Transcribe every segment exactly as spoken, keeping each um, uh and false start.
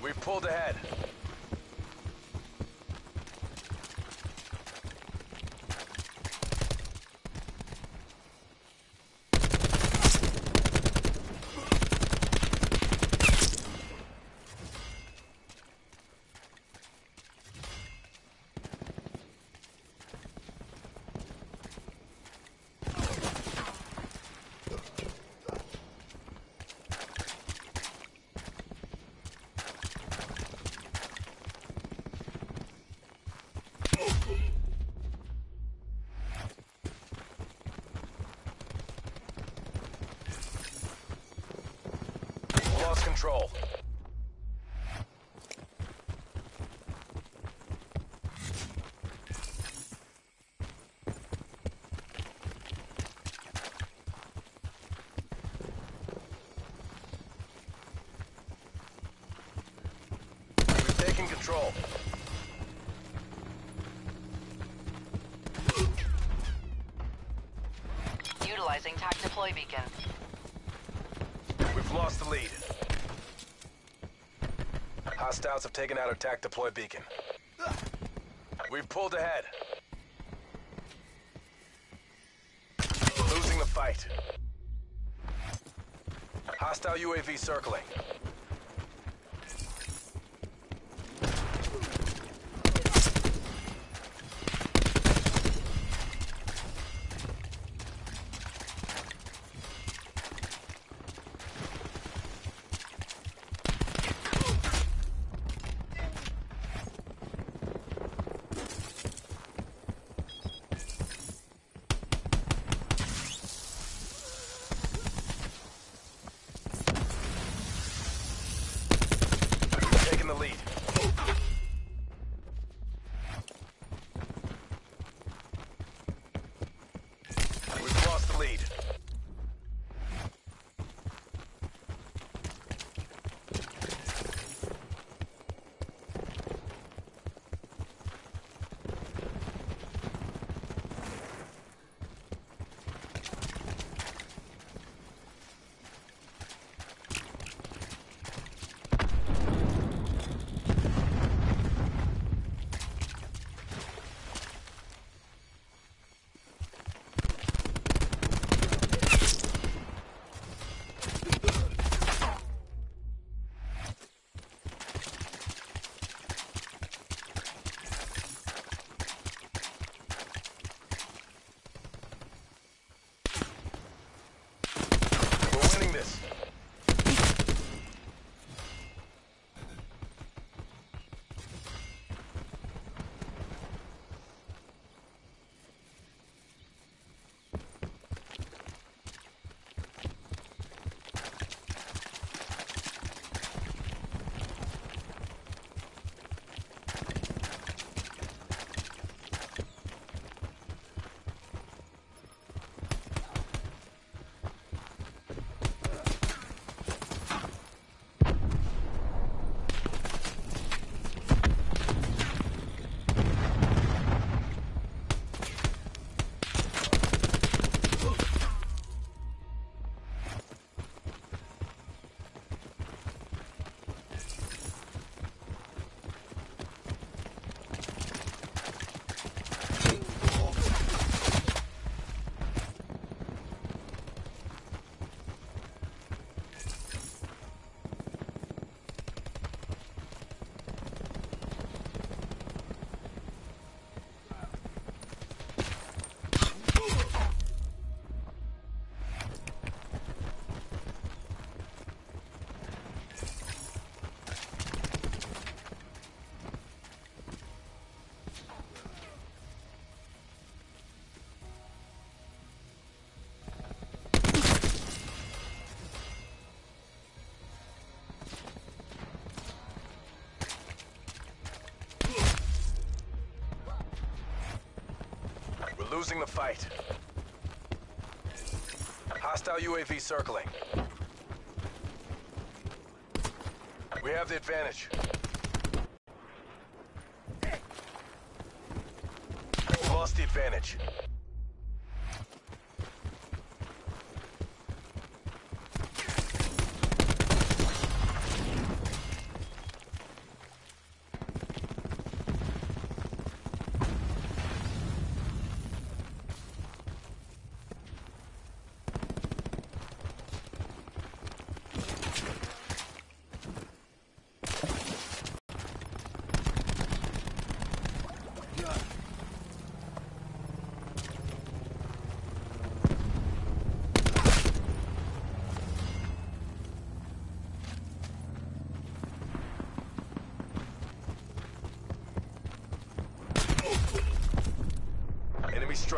We've pulled ahead. Lost control. We've taken control. Utilizing T A C deploy beacon. We've lost the lead. Hostiles have taken out our T A C deploy beacon. We've pulled ahead. Losing the fight. Hostile U A V circling. Taking the lead. We've lost the lead. We're winning this. We're losing the fight. Hostile U A V circling. We have the advantage. We lost the advantage.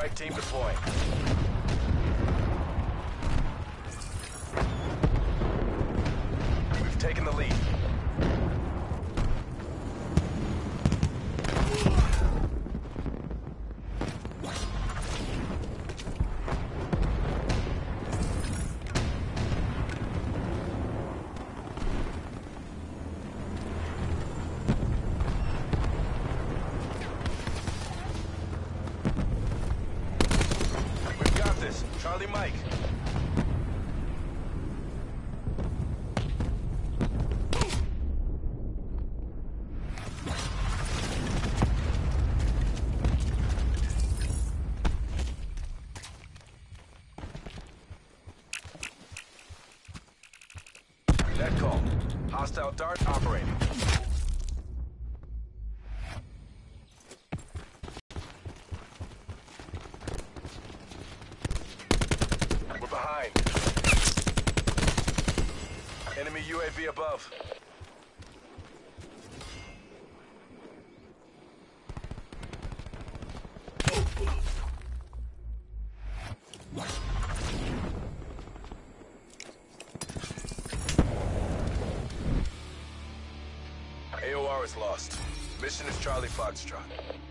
Strike team deploying. We've taken the lead. Charlie Mike. Net call. Hostile dart operating. Behind. Enemy U A V above. A O R is lost. Mission is Charlie Foxtrot.